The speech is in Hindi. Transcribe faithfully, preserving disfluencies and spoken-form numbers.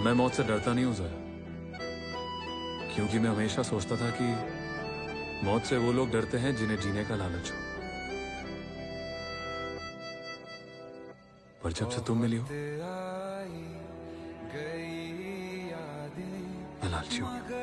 मैं मौत से डरता नहीं हूं ज़रा, क्योंकि मैं हमेशा सोचता था कि मौत से वो लोग डरते हैं जिन्हें जीने का लालच हो। पर जब से तुम मिली हो, मैं लालची हो गया।